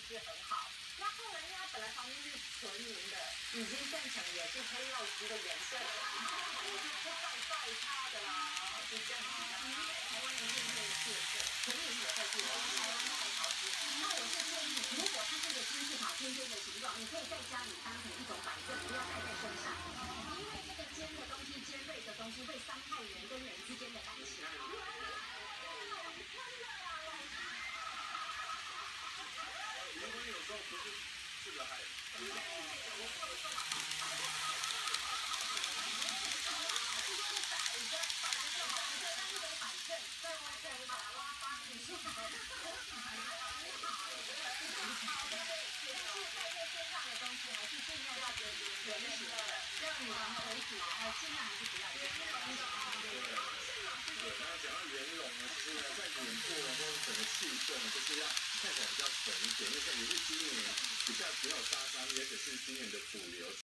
是很好。那后来因为它本来旁边是纯银的，已经变成也是黑曜石的颜色了，我就不再带它的啦，是这样子的。台湾一定会特色，纯银也会特色，台湾才好吃。那我是建议，如果它是一个金字塔尖尖的形状，你可以在家里当成一种摆设，不要带在身上，因为这个尖的东西、尖锐的东西会伤害人跟人之间的感情。 结婚有时候不是这个害的。我过了这么好。原始的，让女人为主，尽量还是不要这样。 对，然后讲到圆融呢，其实呢，在脸部呢，或者整个气色呢，就是要看起来比较纯一点，因为也是今年比较没有杀伤力，而且是今年的主流。